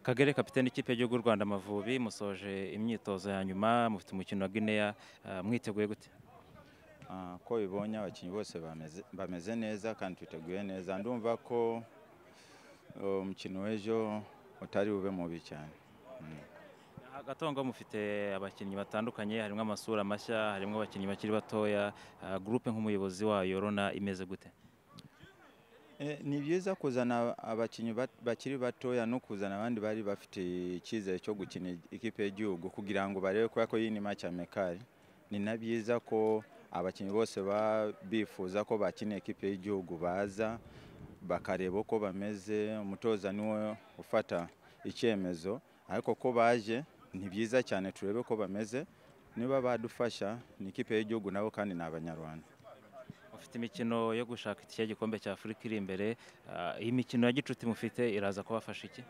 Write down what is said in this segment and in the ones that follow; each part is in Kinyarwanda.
Kagere kapiteni ikipe y'igihugu y'u Rwanda Amavubi musoje imyitozo ya nyuma mufite umukino wa Guinea mwiteguye gute? Ko bibonye abakinnyi bose bameze neza kandi twiteguye neza, ndumva ko umukino w'ejo utari bube mubi cyane. Gatongo mufite abakinnyi batandukanye, harimo amasura mashya, harimo abakinnyi bakiri batoya, groupe nk'umuyobozi wayo Rona imeze gute? Ni byiza kuzana abakinnyi bakiri batoya no kuzana abandi bari bafite icyizere cyo gukina ikipe y'igihugu kugira ngo barebe ko iyi ni match amicale. Ni na byiza ko abakinnyi bose bifuza ko bakina ikipe y'igihugu baza bakareba uko bameze, umutoza niwe ufata icyemezo, ariko ko baje ni byiza cyane turebe ko bameze, niba badufasha ni ikipe y'igihugu nabo kandi ni Abanyarwanda. Mufite imikino yo gushaka iki gikombe cya Afurika iri imbere, iyi mikino ya gicuti mufite iraza kubafasha iki?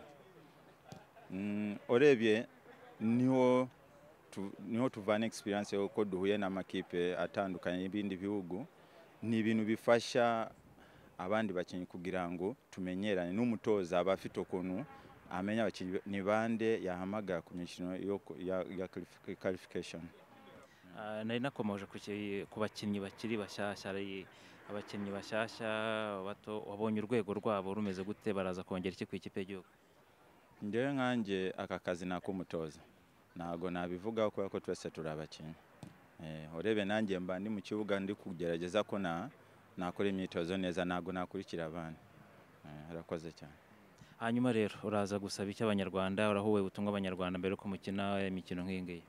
Urebye niho tuvana experience yuko duhuye n'amakipe atandukanye y'ibindi bihugu, ni ibintu bifasha abandi bakinnyi kugira ngo tumenyerane, n'umutoza aba afite ukuntu amenya abakinnyi ni bande yahamagara ku mikino ya qualification. Nari nakomeje ku bakinnyi bakiri bashyashya, abakinnyi bashyashya bato, wabonye urwego rwabo rumeze gute, baraza kongera iki ku ikipe y'igihugu? Ndewe nkanjye aka kazi nakumutoza ntago nabivugaho kubera ko twese turi abakinnyi. Urebe nanjye mba ndi mu kibuga ndi kugerageza ko nakora imyitozo neza, ntago nakurikira abandi. Arakoze cyane. Hanyuma rero uraza gusaba iki Abanyarwanda, urahuwe ubutumwa Abanyarwanda mbere ko mukina imikino nk'iyi ngiyi?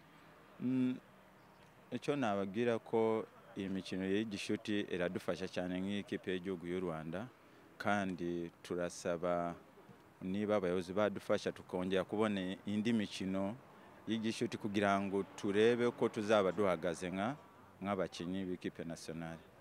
Icyo nababwira ko iyi mikino y'igishuti iradufasha cyane nk'ikipe y'igihugu y'u Rwanda, kandi turasaba niba abayobozi badufasha tukongera kubona indi mikino y'igishuti kugira ngo turebe ko tuzaba duhagaze nk'abakinnyi b'ikipe nationale.